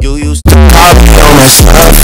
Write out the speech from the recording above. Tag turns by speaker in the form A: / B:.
A: You used to call me on that stuff.